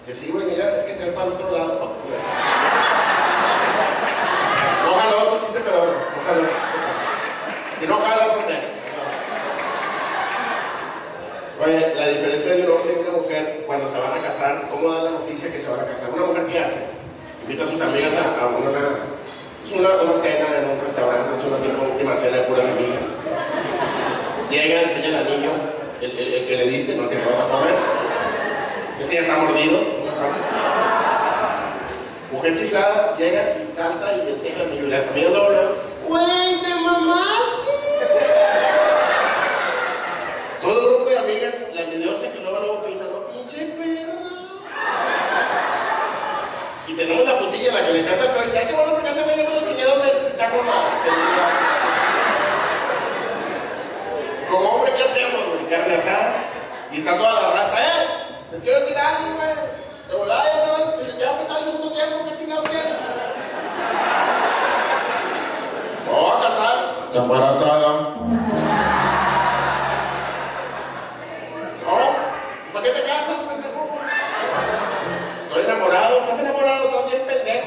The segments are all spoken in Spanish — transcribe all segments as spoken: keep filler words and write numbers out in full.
Dice, sí, güey, mira, es que te ve para el otro lado. No jaló, tú chiste peor, no jaló. Si no jalas, ¿dónde? Oye, la diferencia de un hombre y una mujer cuando se van a casar, ¿cómo dan la noticia que se van a casar? Una mujer, ¿qué hace? Invita a sus amigas a, a una, una, una cena en un restaurante, es una tipo última cena de puras amigas. Llega, enseña el anillo, el, el, el que le diste, no el que te vas a comer. Ese ya está mordido. Mujer chiflada, llega y salta y enseña el anillo. Y las amigas doble, ¡güey, te mamaste! Todo el grupo de amigas, la envidiosa que luego luego opina, no, pinche perro. Y tenemos la putilla en la que le canta el pedo y dice, ay, qué bueno, porque hace medio me lo chingué dos veces y está con nada. Como hombre, ¿qué hacemos, güey? Carne asada. Y está toda la raza, ¡eh! Les quiero decir algo, güey. De volada ya te ya va a empezar el segundo tiempo, ¿qué chingados quieres? No, a casar. Está embarazada. ¿Para qué te casas, pendejo? Estoy enamorado. ¿Estás enamorado? Estás bien pendejo.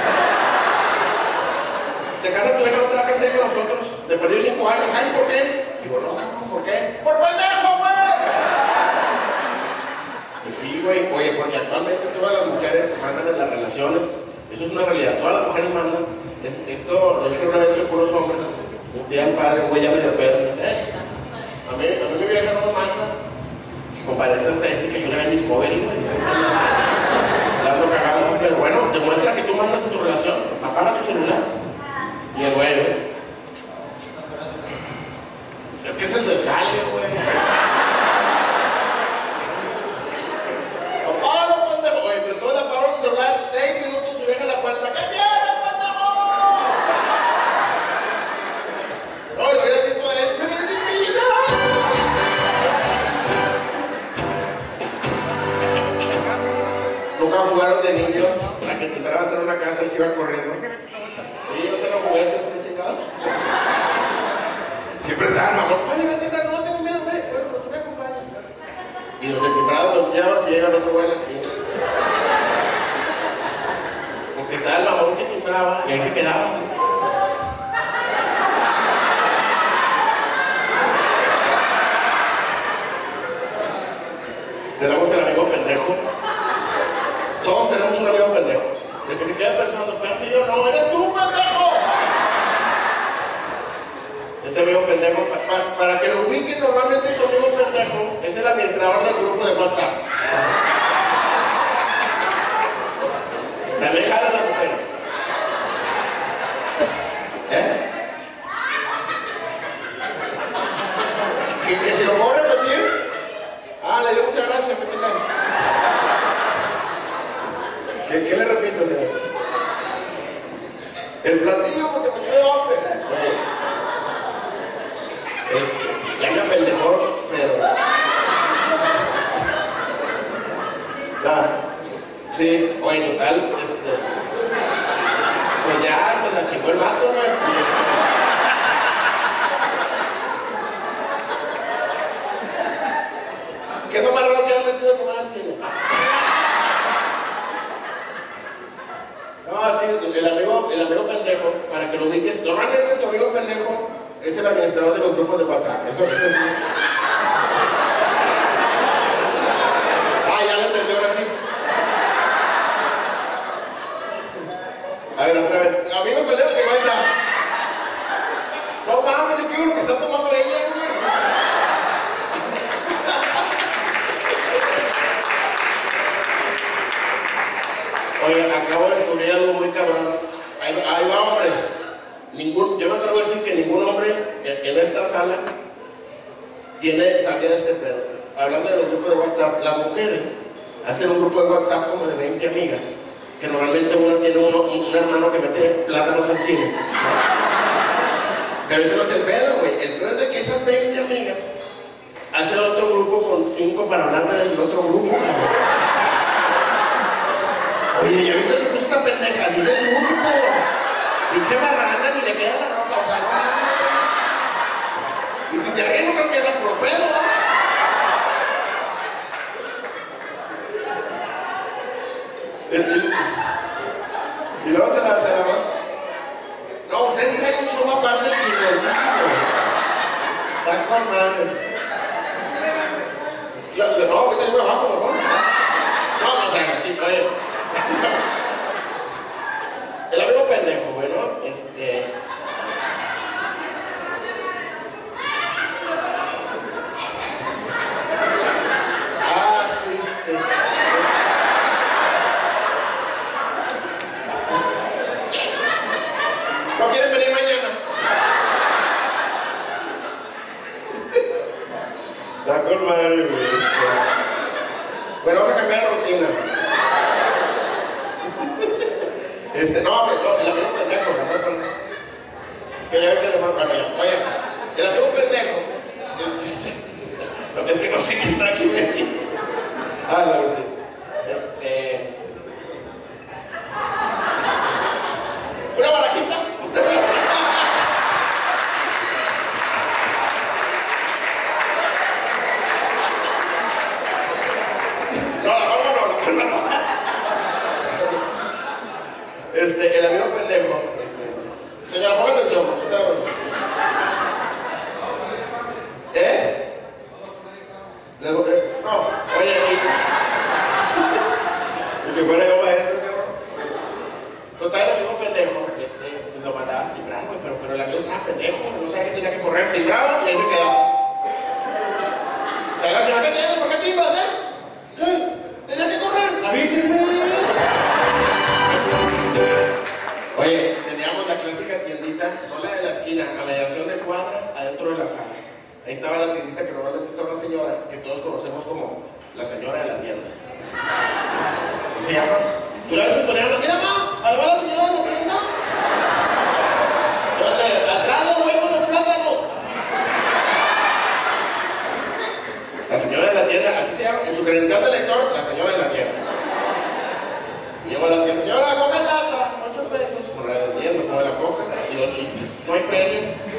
Te casas, tu hija no te va a crecer con nosotros. Te perdí cinco años. ¿Sabes por qué? Digo, no, cabrón, ¿por qué? ¡Por pendejo, güey! Y sí, güey. Oye, porque actualmente todas las mujeres mandan en las relaciones. Eso es una realidad. Todas las mujeres mandan. Esto lo dije una vez que puros hombres. Un día el padre, un güey ya medio pedo, me dice, eh, a mí, a mí mi vieja no me manda. Compadre, esta estadística yo la vi en Discovery, güey. Dando cagado, pero bueno, demuestra que tú mandas en tu relación. Apaga tu celular. Y el güey, güey. Es que es el del jale, güey. Apágalo, pendejo. Oye, entre todo le apagaron el celular, seis minutos y deja la puerta. ¿Qué tienes, pendejo? No, lo hubiera dicho a él. ¡Me quedé sin pila! Nunca jugaron de niños a que timbrabas en una casa y se iba corriendo. Sí, yo tengo juguetes, ¿me chingados? Siempre estaban mamón. Oye, voy a timbrar, no tengo miedo, güey. Bueno, pero tú me acompañas. Y donde timbrabas volteabas y llega el otro güey a la esquina. Porque estaba el mamón que timbraba y ahí se quedaba. Tenemos el amigo pendejo. Todos tenemos un amigo pendejo. El que se queda pensando, pero yo no, eres tú, pendejo. Ese amigo pendejo, pa, pa, para que lo ubiquen normalmente tu amigo pendejo, es el administrador del grupo de WhatsApp. También jalan las mujeres. ¿Eh? ¿Que, que si lo puedo repetir? Ah, le dio muchas gracias, me chica. ¿Qué, ¿Qué le repito, señor? El platillo porque me quedé hambre. Este, ya me apendejó, pero... Ya. Sí, oye, total, este... pues ya se la chingó el vato, güey. ¿Qué es lo más raro que han metido a comer al cine? No, así, el amigo, el amigo pendejo, para que lo ubiques, normalmente tu amigo pendejo es el administrador de los grupos de WhatsApp. Eso, eso es. Ah, ya lo entendí, ahora sí. A ver, otra vez. Amigo pendejo, te voy a decir. No mames, yo quiero lo que está tomando ella, güey. Oye, acabo de descubrir algo muy cabrón. Ahí, ahí va, hombres. Ningún, yo me atrevo a decir que ningún hombre en, en esta sala tiene, sabía de este pedo. Hablando de los grupos de WhatsApp, las mujeres hacen un grupo de WhatsApp como de veinte amigas, que normalmente uno tiene uno, un, un hermano que mete plátanos al cine. Pero ese no es el pedo, güey. El pedo es de que esas veinte amigas hacen otro grupo con cinco para hablar del otro grupo, cabrón. Oye, ¿ya viste que puso esta pendeja? Dile tú, ¿qué pedo? Pinche marrana, ni le queda la ropa, o sea, no. Y si se ríe, no creo que es la puro pedo, ¿no? Y, y, y luego se la, se la va. No, ustedes traen un show aparte chingosísimo. Está con madre. La, la, no, ahorita yo me bajo mejor. No, no, traigan aquí, oye. El amigo pendejo, bueno, este. Ah, sí, sí. ¿No quieren venir mañana? Está con madre, güey. Bueno, vamos a cambiar de rutina. Este, no, no, el amigo pendejo, ¿no? Que ya ve que le mando a ella. Oye, el amigo pendejo. Lo que es que no sé qué está aquí, güey. Ah, no, sí. Este. Una barajita. No, la palma no, la palma no. Este, el amigo pendejo. Este. Señora, ponga atención, porque usted. ¿Eh? Le, eh, no, oye, y que fuera yo maestro, cabrón. Total, el amigo pendejo, este, lo mandaba a timbrar, güey, pero, pero el amigo estaba pendejo, no sabía que tenía que correr, timbraba y ahí se quedaba. O sea, la señora, ¿qué tienes? ¿Por qué timbras, eh? ¿Qué? Tenía que correr, avísenme. Oye, teníamos la clásica tiendita, no la de la esquina, a mediación de cuadra, adentro de la sala. Ahí estaba la tiendita que normalmente estaba una señora que todos conocemos como la señora de la tienda. ¿Así se llama? ¿Tú la ves tutoriando? Mira, ma, ahí va la señora de la tienda. Atrás los huevos, los plátanos. La señora de la tienda, así se llama, en su credencial de lector, la señora de la tienda. Llego a la tienda, señora, coca lata, ocho pesos, con la de diez, me come la coca y dos chicles. No hay feria.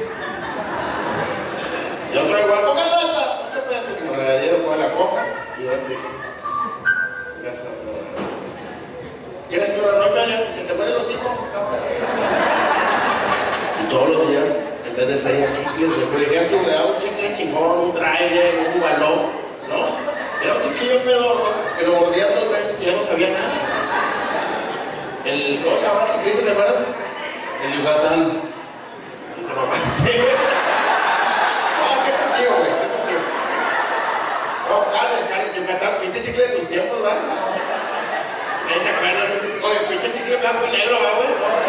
Y otro igual, coca lata, ocho pesos, con la de diez, me come la coca y dos chicles. Ya está. ¿Quieres que no hay feria? ¿Se te muere el hocico? Y todos los días, en vez de feria, chicles, güey. Por ejemplo, me daba un chicle chingón, un trailer, un balón, ¿no? Era un chiquillo pedorro que lo mordía dos veces y ya no sabía nada. El, ¿cómo se llama el chiquillo, te acuerdas? El Yucatán. Te mamaste, güey. No, ¿qué contigo, güey? ¿Qué contigo? No, Karen, Karen, Yucatán, pinche chicle de tus tiempos, ¿verdad? Ahí se acuerdan de ese chicle. Oye, pinche chicle blanco y negro, ¿verdad, güey?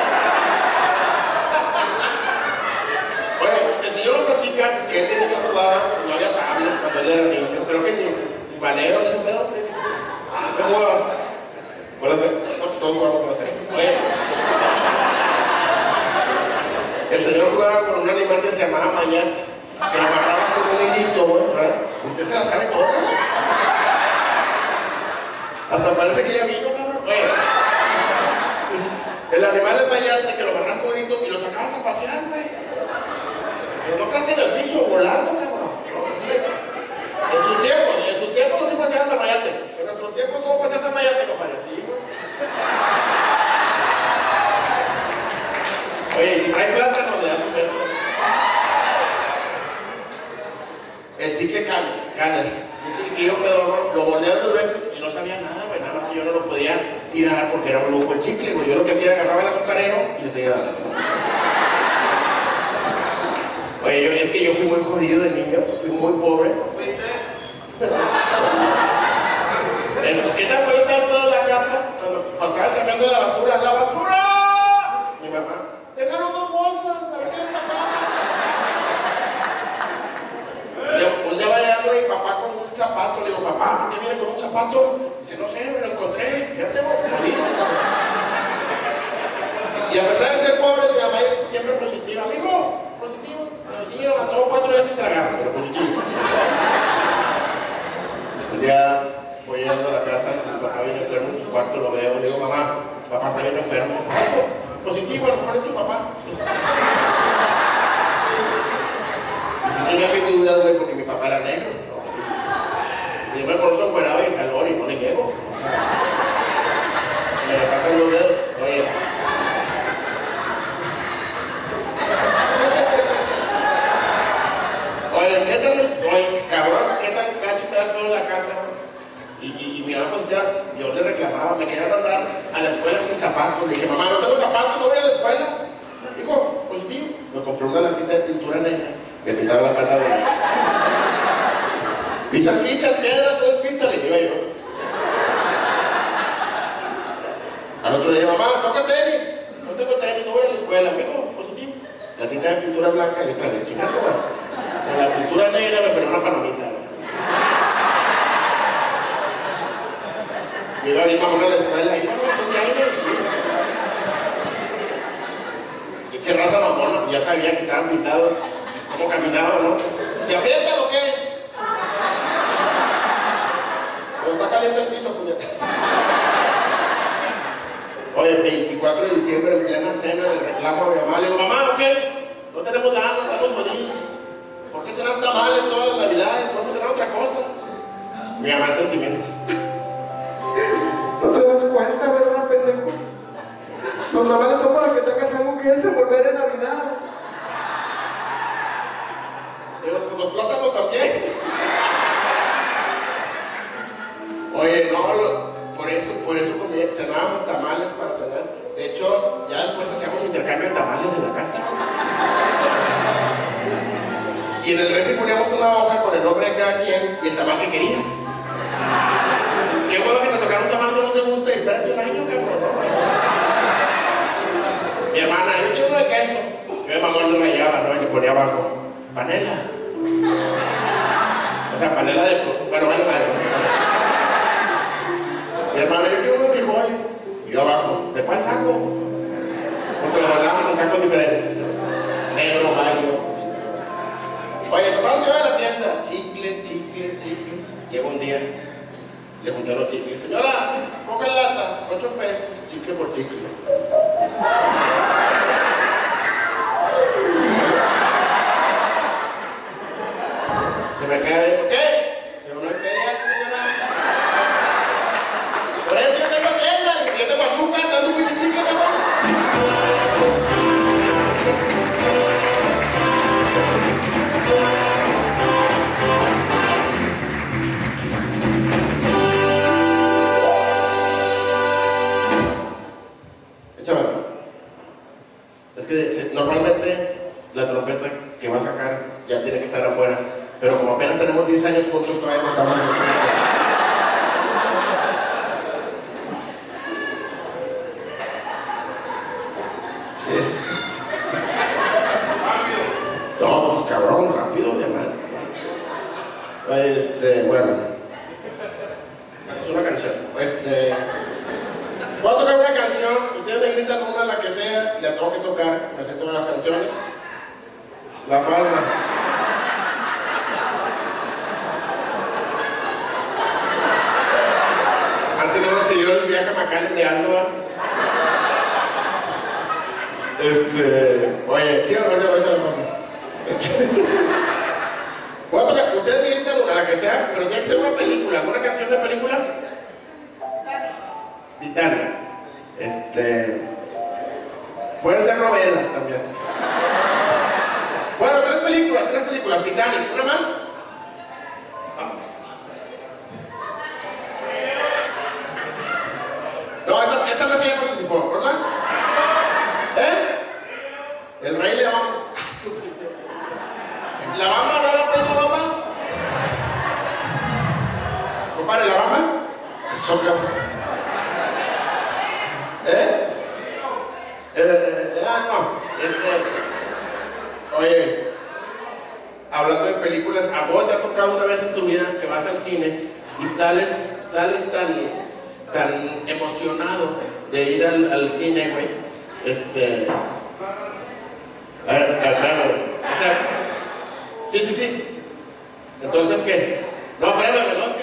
Oye, el señor nos platica que él tenía que jugar, no había tablas cuando él era niño. Creo que ni balero, ni ese pedo. ¿Qué jugabas? Acuérdate, no, pues todos jugamos con la tenis. Oye, el señor jugaba con un animal que se llamaba mayate, que lo agarrabas con un hilito, güey, ¿verdad? Usted se la sabe todas. Hasta parece que ya vino, cabrón. Oye, el animal del mayate que lo agarras con un hilito y lo sacabas a pasear, güey. Pero no quedaste en el piso volando, cabrón. No, así le... En sus tiempos, en sus tiempos no se paseabas a mayate. En nuestros tiempos, ¿cómo paseas a mayate, compadre? Así, güey. Oye, si trae plátano, le das un beso. El chicle Scanner, un chiquillo pedorro, lo mordía dos veces y no sabía nada, güey. Nada más que yo no lo podía tirar porque era un lujo el chicle, güey. Yo lo que hacía era agarraba el azucarero y le seguía dando, ¿no? Oye, yo, es que yo fui muy jodido de niño, fui muy pobre. ¿Qué tal puede estar toda la casa cuando pasaba el camión de la basura? ¡La basura! Mi mamá, déjanos dos bolsas, a ver qué les sacamos. Un día va llegando mi papá con un zapato, le digo, papá, ¿por qué viene con un zapato? Dice, no sé, me lo encontré, ya tengo jodido, cabrón. Y a pesar de ser pobre, mi mamá siempre positiva, amigo, positivo. Pero sí, me mató cuatro días sin tragar, pero positivo. Un día voy llegando a la casa, mi papá viene enfermo en su cuarto, lo veo, le digo, mamá, papá está bien enfermo. Positivo, a lo mejor es tu papá. Y si tenía mis dudas, güey, porque mi papá era negro, ¿no? Y yo me conozco encuerado y en calor y no le llego. Y, y, y mi mamá, pues ya, yo le reclamaba, me quería mandar a la escuela sin zapatos. Le dije, mamá, no tengo zapatos, no voy a la escuela. Digo, pues tío, me compré una latita de pintura negra, me pintaba la pata de negro. Pisas fichas, piedras, tres pistas, le iba yo. Al otro día, mamá, toca tenis. No tengo tenis, no voy a la escuela. Digo, pues tío, la tinta de pintura blanca y otra vez, chica, toma. Con la pintura negra me ponía una palomita. Llega mi mamá a la escuela y no, no, ya iba. Y se raza mamona, pues ya sabía que estaban pintados, cómo caminaban, ¿no? ¿Te aprieta o qué? Pues está caliente el piso, puñetas. Oye, veinticuatro de diciembre, en plena cena, le reclamo a mi mamá, le digo, mamá, ¿o qué? No tenemos nada, estamos jodidos. ¿Por qué cenar tamales todas las navidades? ¿Podemos cenar otra cosa? Mi mamá en sentimientos. No te das cuenta, ¿verdad, pendejo? Los tamales son para que tengas algo que desenvolver en Navidad. Pero pues los plátanos también. Oye, no, lo, por eso, por eso comía, cenábamos tamales para tener. De hecho, ya después hacíamos intercambio de tamales en la casa. Y en el refri poníamos una hoja con el nombre de cada quien y el tamal que querías. Qué bueno que te tocara un tamal que no te gusta y espérate un año, cabrón, ¿no? Mi hermana, yo quiero uno de queso. Yo de mamá no rayaba, ¿no? Y le ponía abajo, panela. O sea, panela de... Bueno, vale madre. Mi hermana, yo quiero unos frijoles. Y yo abajo, ¿de cuál saco? Porque lo guardábamos en sacos diferentes. Negro, gallo. Oye, total, se iba a la tienda. Chicle, chicle, chicles. Llega un día, le junté a los chicles. Señora, coca en lata, ocho pesos, chicle por chicle. Se me queda ahí, ¿qué? Pero no es feria, señora. Por eso yo tengo mierda, yo tengo azúcar, tanto mucho chicle, cabrón. Échamelo. Es que normalmente la trompeta que va a sacar ya tiene que estar afuera, pero como apenas tenemos diez años juntos, todavía no estamos en el sí. No, pues cabrón, rápido, mi hermano. Este, bueno. Es una canción. Este. Voy a tocar una canción, ustedes me gritan una, la que sea, y la tengo que tocar, me sé todas las canciones. La Palma. Antes no me pidió el viaje a Macalen de Álava. Este... Oye, sí, ahorita, ahorita la pongo. Voy a tocar, ustedes me gritan una, la que sea, pero tiene que ser una película, ¿una canción de película? Titanic. Este... Pueden ser novelas también. Bueno, tres películas, tres películas. Titanic, ¿una más? Ah. No, esta, esta vez ya participó, ¿verdad? ¿Eh? El Rey León. ¿La Bamba no la pone la Bamba? Compadre, ¿la Bamba? Eso, ¿Eh? Eh, eh, ah, no. Este, oye, hablando de películas, ¿a vos te ha tocado una vez en tu vida que vas al cine y sales, sales tan, tan emocionado de ir al, al cine, güey? Este... A ver, claro, o sea, sí, sí, sí. Entonces, ¿qué? No, espérame, ¿no?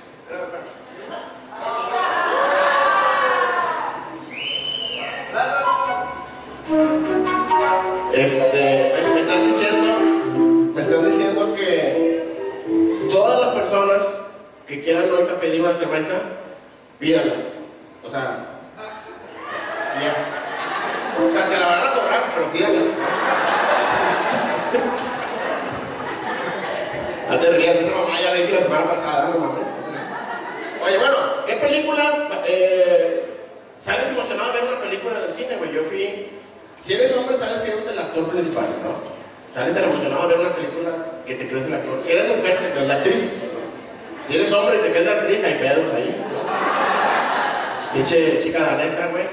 Este, me están diciendo, me están diciendo que todas las personas que quieran ahorita pedir una cerveza, pídanla. O sea, ya. O sea, te la van a cobrar, pero pídanla. No te rías, esa mamá ya le dije la semana pasada, no mames. Oye, bueno, ¿qué película? Eh, ¿Sales emocionado de ver una película en el cine, güey? Yo fui... Si eres hombre, sales creyendo el actor principal, ¿no? Sales tan emocionado de ver una película que te crees el actor. Si eres mujer, te crees la actriz. Si eres hombre y te crees la actriz, hay pedos ahí, ¿no? Pinche chica danesa, güey.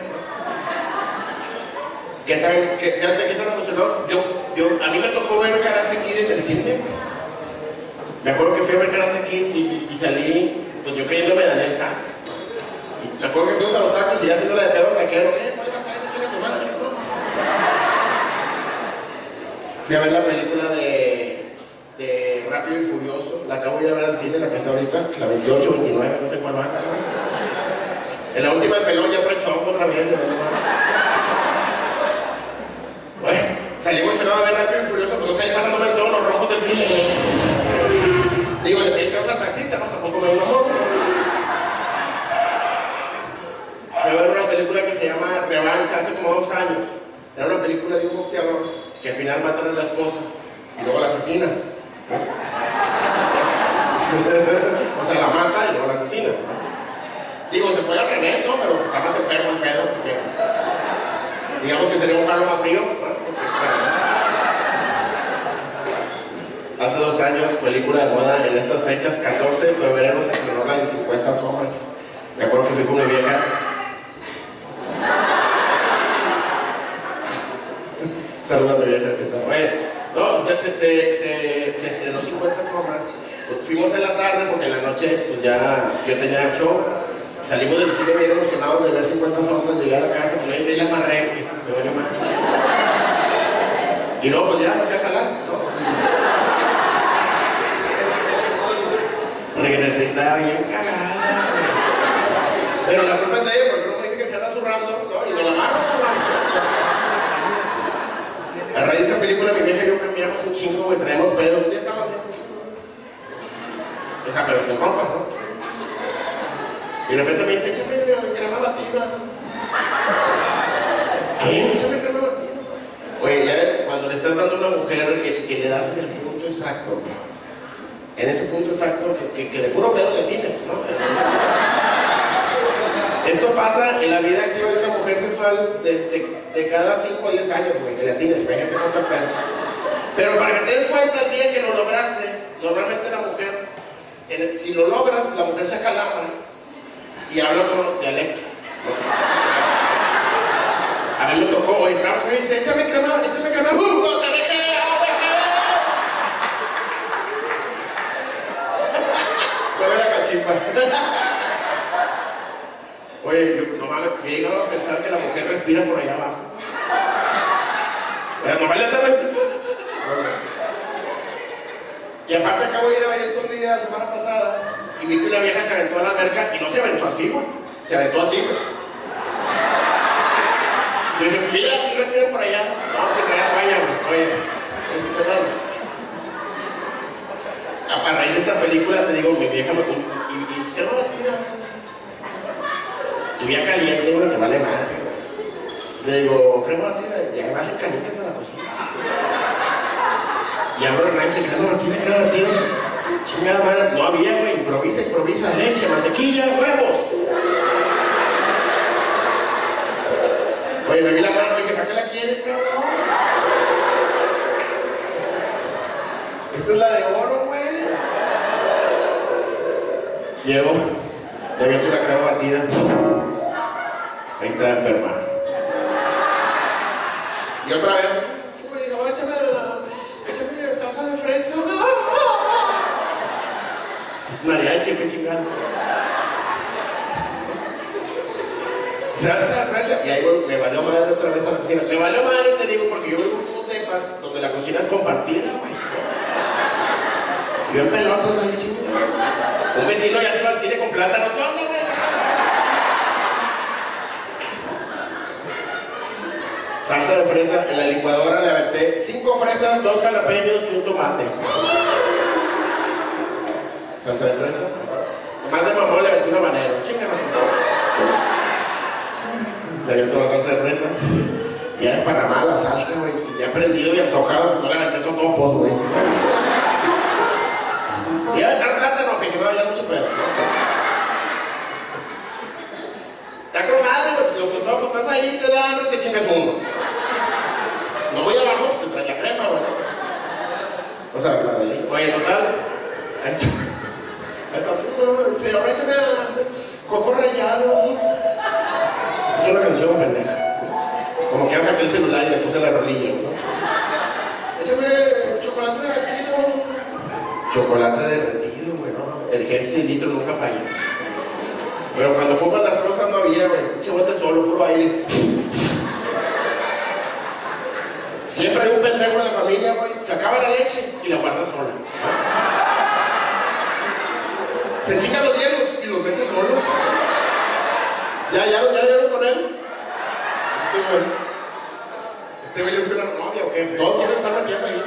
¿Qué tal, qué, qué, qué tan emocionado? Yo, yo, a mí me tocó ver Karate Kid en el cine. Me acuerdo que fui a ver Karate Kid y, y salí, pues yo creyéndome danesa. Y me acuerdo que fuimos a los tacos y ya haciéndole de pedo al taquero. ¿Qué? ¿Cuál va a caer? Chinga tu madre, ¿no? Fui a ver la película de, de Rápido y Furioso. La acabo de ir a ver al cine, la que está ahorita, la veintiocho, veintinueve, no sé cuál va. En la última el pelón ya fue chongo otra vez. Bueno, salí emocionado a ver Rápido y Furioso, pero no salí pasándome en todos los rojos del cine. Digo, le pedí chance al taxista, ¿no? Tampoco me enamoró. Fui a ver una película que se llama Revancha hace como dos años. Era una película de un boxeador que al final matan a la esposa y luego la asesina. O sea, la mata y luego la asesina. Digo, se puede al revés, ¿no? Pero está más enfermo el pedo, porque digamos que sería un palo más frío, ¿no? Hace dos años, película de moda en estas fechas, catorce de febrero se estrenó la de cincuenta sombras. Me acuerdo que fui con mi vieja. Saludos a mi vieja, ¿qué tal? Bueno, no, pues se, se, se, se estrenó cincuenta sombras. Pues fuimos en la tarde porque en la noche pues ya yo tenía show. Salimos del cine bien emocionados de ver cincuenta sombras, llegué a la casa, pues ahí la amarré, me duele más. Y luego pues ya me fui a jalar, ¿no? Porque necesitaba bien cagada. Pero la culpa es de ella, porque no me dice que se anda zurrando, ¿no? Y no la amarro, ¿no? A raíz de esa película, mi vieja y yo cambiamos un chingo, güey, traemos pedos. Ya estamos bien. O sea, pero sin ropa, ¿no? Y de repente me dice, échame crema batida. ¿Qué? Échame crema batida. Oye, ya cuando le estás dando a una mujer que, que le das en el punto exacto, en ese punto exacto que, que, que de puro pedo le tienes, ¿no? Esto pasa en la vida activa de una mujer sexual de, de, de cada cinco a diez años, güey, que le tienes, venga que no está pedo. Pero para que te des cuenta el día que lo lograste, normalmente la mujer, en, si lo logras, la mujer se acalambra y habla otro dialecto. A mí me tocó, oye, estamos ahí, dice, échame crema, échame crema, ¡uh! ¡No se deje! Mueve la cachimba. Oye, yo, no mames, he llegado a pensar que la mujer respira por allá abajo. Pero nomás le estaba... Y aparte acabo de ir a ver escondida la semana pasada y vi que una vieja se aventó a la alberca y no se aventó así, güey. Se aventó así, güey. Y dije, mira, si respira por allá. Vamos a traer vaya, güey. Oye, este tema. A raíz de esta película, te digo, mi vieja me... ¿Y, y qué no batida? Tu vieja caliente, güey, te vale madre, güey. Le digo, crema batida, ya que me hacen canicas a la cocina. Y abro el refri, crema batida, crema batida. Chingada madre, no había, güey, improvisa, improvisa, leche, mantequilla, huevos. Oye, me vi la mano y dije, ¿para qué la quieres, cabrón? Esta es la de oro, güey. Llego, le aviento una crema batida. Ahí está enferma. Y otra vez, güey, no, échame, échame salsa de fresa. Es mariachi, qué chingado. Salsa de fresa. Y ahí güey, me valió madre otra vez a la cocina. Me valió madre, te digo, porque yo vivo en unos depas donde la cocina es compartida, güey. Yo en pelotas ahí, chingado. Un vecino ya se va al cine con plátanos. ¿Dónde, güey? Salsa de fresa, en la licuadora le aventé cinco fresas, dos jalapeños y un tomate. Salsa de fresa. Más de mamón le aventé un habanero. Chingada. Le aventé una salsa de fresa. Y ya desparramada la salsa, güey. Y ya prendido y antojado, pues no le aventé totopos, güey. Y ya aventar plátano, que no había mucho pedo, ¿no? ahí te da hambre, te chingas uno. No voy abajo, pues te trae la crema, güey. O sea, la de ahí. Oye, total. Ahí está. Ahí está. Señor, échame coco rallado. Esa es una canción, pendeja. Como que ya saqué el celular y le puse la rolilla, ¿no? Échame chocolate derretido. Chocolate derretido, güey, ¿no? El G C de litro nunca falla. Pero cuando ocupan las cosas no había, güey. Eche bote solo, puro aire. Siempre hay un pendejo en la familia, güey. Se acaba la leche y la guarda sola. Se chingan los hielos y los mete solos. Ya, ya, ya dieron con él. Este güey. Este güey le fue una novia, ¿o qué? Todos quieren estar metiendo ahí.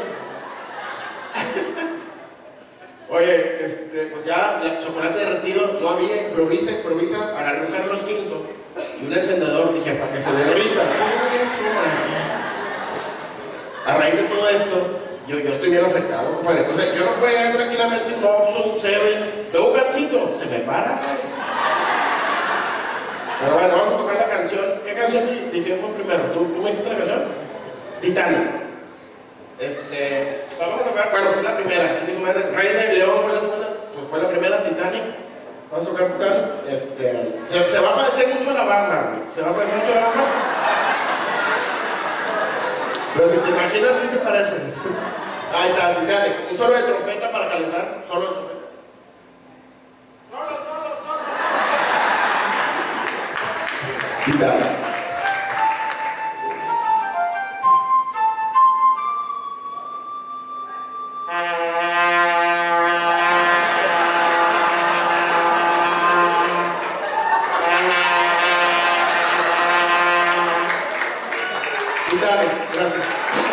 Oye, este, pues ya, el chocolate derretido no había, improvisa, improvisa, agarré un Carlos quinto y un encendedor, dije, hasta que se derrita. Sí, eso, a raíz de todo esto, yo, yo estoy bien afectado, compadre. O sea, yo no puedo llegar tranquilamente un Oxxo, un Seven, veo un gancito, se me para. Pero bueno, vamos a tocar la canción. ¿Qué canción dijimos primero? ¿Tú, ¿Tú me dijiste la canción? Titanic. Este, vamos a tocar, bueno, fue la primera, si dijo, Rey del León fue la segunda, pues fue la primera, Titanic. Vamos a tocar Titanic. Este, se, se va a parecer mucho a la banda, güey. Se va a parecer mucho a la banda. Pero si te imaginas, sí se parece. Ahí está, Titanic. Un solo de trompeta para calentar. Solo de trompeta. Solo, solo, solo. Titanic. Gracias.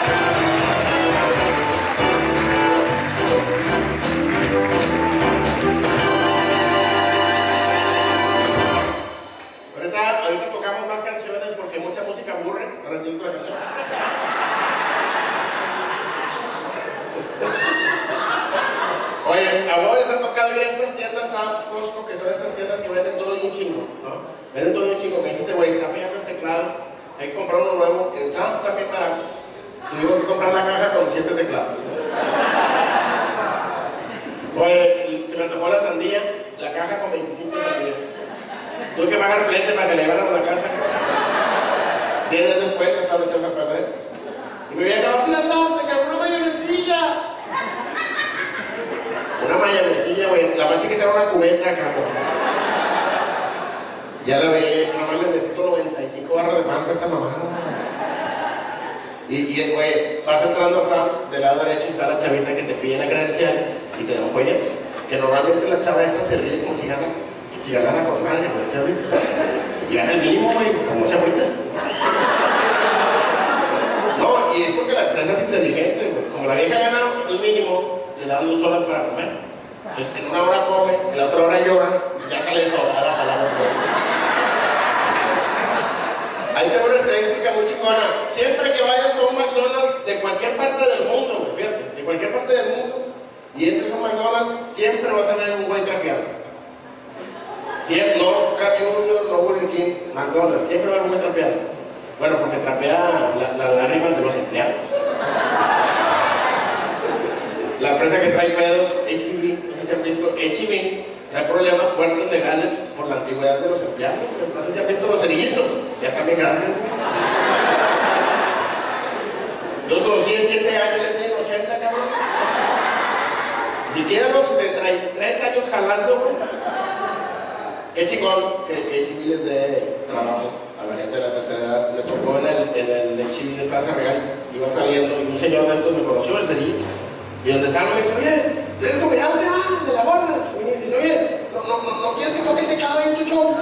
Ahorita, ahorita tocamos más canciones porque mucha música aburre. Ahora entiendo otra canción. Oye, a vos les han tocado ir a estas tiendas Sam's, Costco, que son estas tiendas que venden todo y un chingo, ¿no? Venden todo y un chingo. Me dice este güey, está fallando el teclado. Hay que comprar uno nuevo. En Sam's también baratos. Tuvimos que comprar la caja con siete teclados. Oye, se me antojó la sandía, la caja con veinticinco sandías. Tuve que pagar flete para que le llevaran a la casa. Diez días después ya estaba echando a perder. Y me había acabado la Sam's, te cargó una mayonesilla. Una mayonesilla, güey. La más chiquita era una cubeta, cabrón. Ya la veía, normalmente necesito noventa y cinco barras de pan para esta mamada. Y, y güey, vas entrando a Sam's, del lado derecho está la chavita que te pide la credencial y te da un folleto. Que normalmente la chava esta se ríe como si gana, si ganara con madre, güey, ¿se has visto? Y gana el mínimo, güey, como se agüita. No, y es porque la empresa es inteligente, güey. Como la vieja gana el mínimo, le dan dos horas para comer. Entonces en una hora come, en la otra hora llora, y ya sale sobrada a jalar un poco. Ahí tengo una estadística muy chingona. Siempre que vayas a un McDonald's de cualquier parte del mundo, güey, fíjate, de cualquier parte del mundo, y entres a un McDonald's, siempre vas a ver un güey trapeando. Siempre, no Carl junior, no Burger King, McDonald's, siempre va a haber un güey trapeando. Bueno, porque trapea la, la lágrima de los empleados. La empresa que trae pedos, H E B, no sé si han visto, H E B, trae problemas fuertes legales por la antigüedad de los empleados. No sé si han visto los cerillitos, ya están bien grandes. Yo los conocí de siete años, ya tienen ochenta, cabrón. Y tienen los de treinta y tres años jalando, güey. Qué chingón que, que H E B les dé trabajo a la gente de la tercera edad. Me tocó en el, en el H E B de Plaza Real, iba saliendo y un señor de estos me conoció, el cerillito. Y donde salgo me dice, oye, ¿tú eres comediante? Ah, de la Borras. Y me dice, oye, ¿no, no, no, ¿no quieres que toque el teclado ahí en tu show?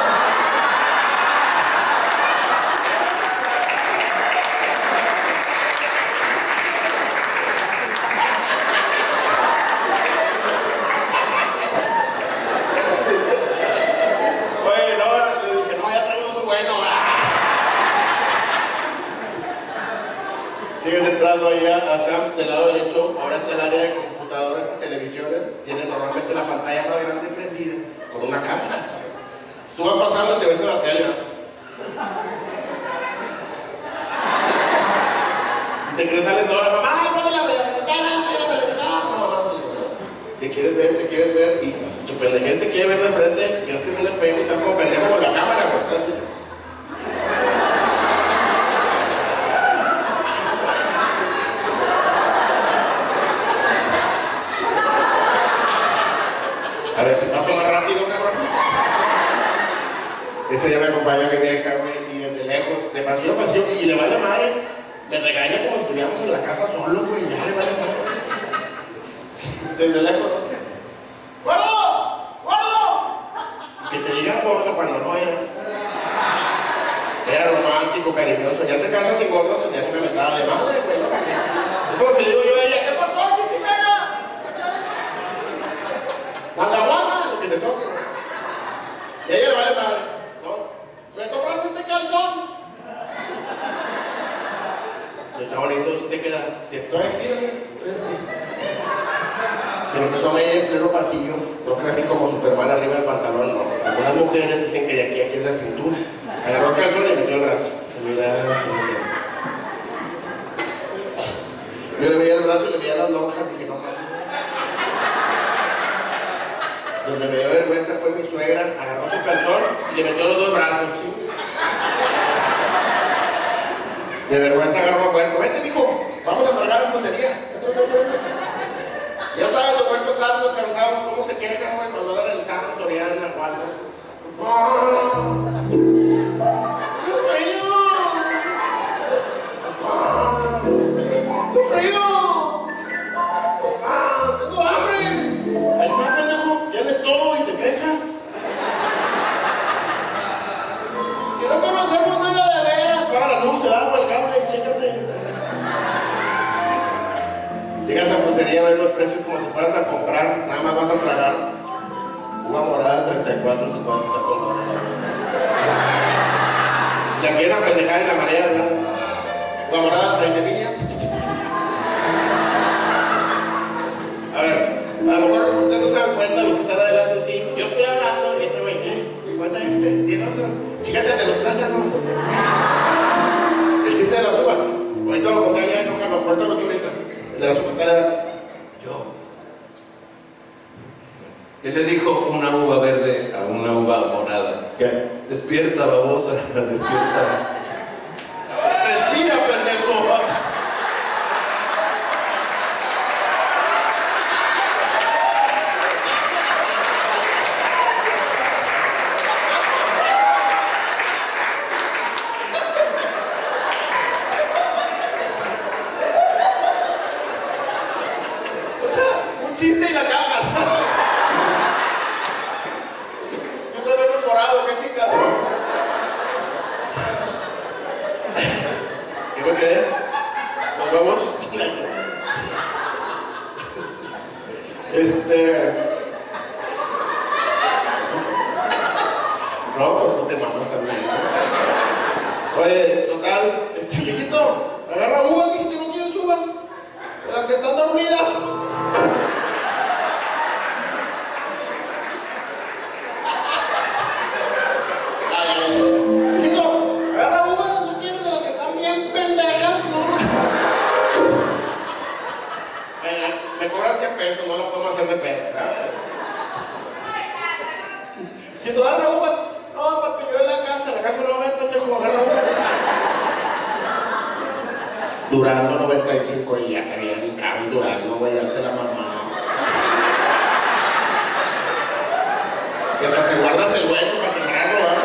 Oye, no, le dije, no, ya traigo uno muy bueno. Sigues entrando ahí a Sam's del lado derecho, ahora está el área de computadoras y televisiones, tiene normalmente la pantalla más grande prendida con una cámara. Tú vas pasando y te ves en la tele. pendejez te quiere ver de frente, crees que es un espejo y estás como pendejo con la cámara, güey. A ver si paso más rápido, cabrón. Ese día me acompaña mi vieja, güey, y desde lejos, de pasillo a pasillo, y le vale madre, me regaña como si estuviéramos en la casa solos, güey, ya le vale madre. Desde lejos, ¿no? ¡Gordo! ¡Gordo! Y que te digan gordo cuando no eres. Era romántico, cariñoso. Ya te casas sin gordo, pues ya es una mentada de madre, güey. Es como si le digo yo a ella, ¿qué pasó, chichimena? Blanca, blanca, lo que te toque, güey. Y a ella le vale madre, ¿no? ¿Me compras este calzón? Y está bonito, si te queda. Si tú estira, mira, tú estira. Se me empezó a medir en pleno pasillo, no creas así como Superman arriba del pantalón, no. Algunas mujeres dicen que de aquí a aquí es la cintura. Agarró el calzón y metió el brazo. Se mira, se mira. Yo le veía el brazo y le veía las lonjas y dije, no mames. Donde me dio vergüenza fue mi suegra, agarró su calzón y le metió los dos brazos, chico. De vergüenza agarró a cuerpo. Vete, mijo, vamos a tragar la frutería. Ya sabes, los cuerpos altos, cansados, cómo se quejan, güey, cuando dan el Sam, Soriana o algo. ¡Oh! ¡Qué frío! ¡Papá! ¡Qué frío! ¡Papá! ¡Tengo hambre! Ahí está, pendejo, tienes todo y te quejas. Que no conocemos nada de veras. Paga la luz, el agua, el cable, chécate. Llegas a la frutería, ves los precios como si fueras a comprar, nada más vas a tragar. Uva morada, treinta y cuatro cincuenta, está con la y empiezas a pendejar en la marea, ¿verdad? Uva morada, trae semilla. A ver, a lo mejor ustedes no se dan cuenta, los que están adelante, sí. Yo estoy hablando y este güey, ¿eh? ¿Cuánta este? ¿Tiene otro? Chícate de los plátanos. El chiste de las uvas. Ahorita lo conté allá, no, Carlos, cuéntalo tú ahorita. De la supermercada, yo. ¿Qué le dijo una uva verde a una uva morada? ¿Qué? Despierta, babosa, despierta. Respira, pendejo. Chiste y la cagas. Tú te ves morado, qué chica. ¿Qué me quedé? ¿Los huevos? Este. No, pues tú te mamas también, ¿no? Oye, total, este viejito, agarra uvas, viejito, ¿no quieres uvas? Las que están dormidas. Eso no lo podemos hacer de pedo, ¿verdad? Si tú das la uva, no, papi, yo en la casa, en la casa no va a ver pendejo, agarra uva. Durando noventa y cinco y ya está bien caro y Durando, güey, ya se la mamá. Que hasta te guardas el hueso para sembrarlo, ¿verdad?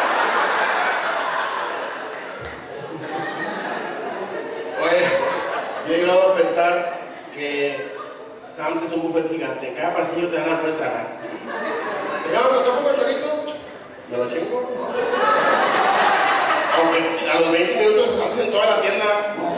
Oye, yo he llegado a pensar que Sam's es un buffet gigante, en cada pasillo te van a poder tragar. ¿Te llaman con tapo con chorizo? ¿Me lo chingo? Aunque a los veinte minutos Sam's en toda la tienda